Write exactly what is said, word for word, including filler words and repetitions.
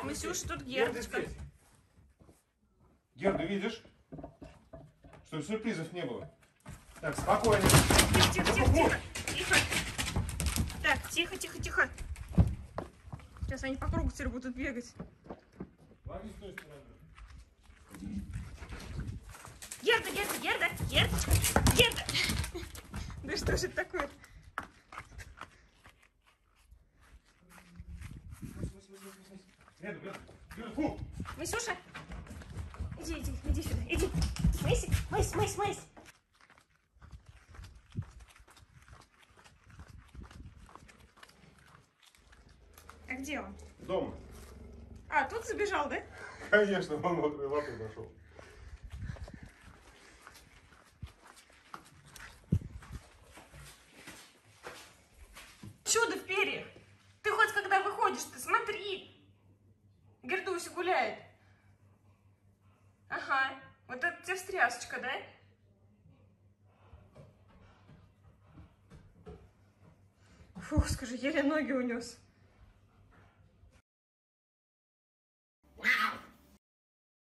Масюша, тут Гердочка. Герда, видишь? Чтобы сюрпризов не было. Так, спокойно. Тихо, тихо, тихо, тихо. Тихо. Так, тихо, тихо, тихо. Сейчас они по кругу теперь будут бегать. Лови с той стороны. Герда, Герда, Герда, Герда, Герда. Да что же это такое? Герда, Герда, Герда, фу! Масюша, иди, иди, иди сюда, иди. Мэйси, Мэйси, Мэйси, Мэйси. А где он? Дома. А, тут забежал, да? Конечно, он мокрой лапой нашел. Чудо в перьях. Ты хоть когда выходишь, ты смотри. Гердуся гуляет. Ага, вот это тебе встрясочка, да? Фух, скажи, еле ноги унес.